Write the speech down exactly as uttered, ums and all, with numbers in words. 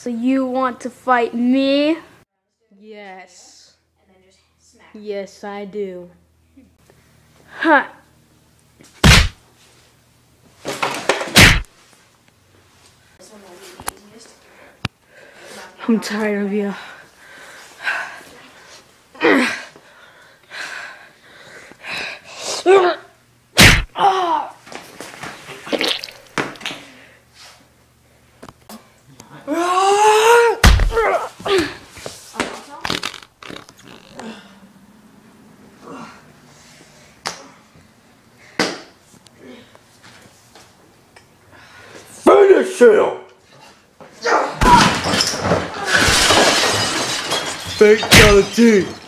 So you want to fight me? Yes. Yes, I do. Huh. I'm tired of you. Finish him! Fatality!